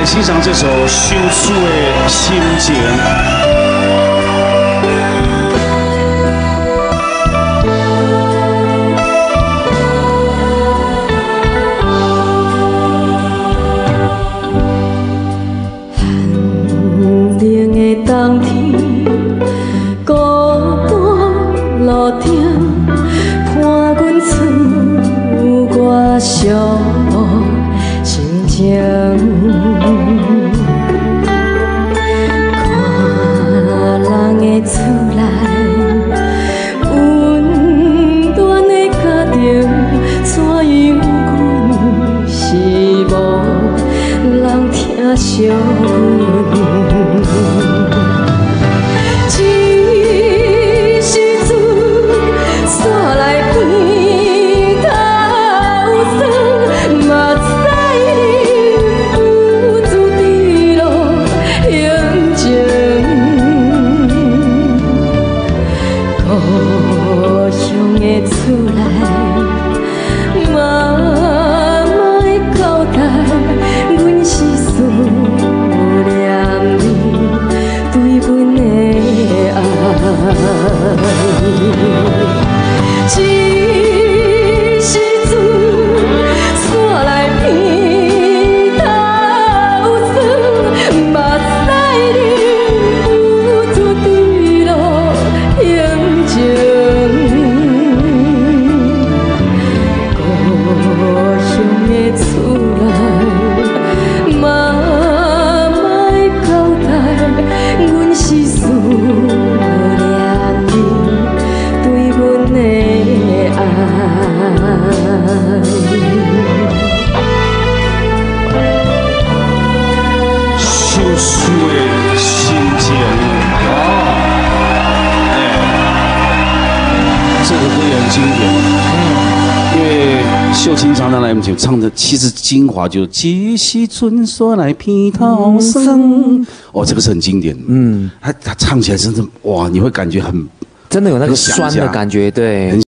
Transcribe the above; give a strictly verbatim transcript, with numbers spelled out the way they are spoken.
欣赏这首《修书的心情》。 寒冷的冬天，孤单路顶，伴阮厝外寂寞心情。 厝内温暖的家庭，怎样阮是无人疼惜阮？这时阵山内边头酸，嘛知你不自滴落行情。 故乡的厝内，妈妈的交代，阮是思念你对阮的爱。这时阵山内边头酸，嘛知你不自滴落行情。 修书的心情啊，哎，这个歌也很经典，因为秀琴常常来我们节目唱的，其实精华就这时阵山来片头酸，哦，这个是很经典，嗯，他他唱起来真的哇，你会感觉很真的有那个酸的感觉，对。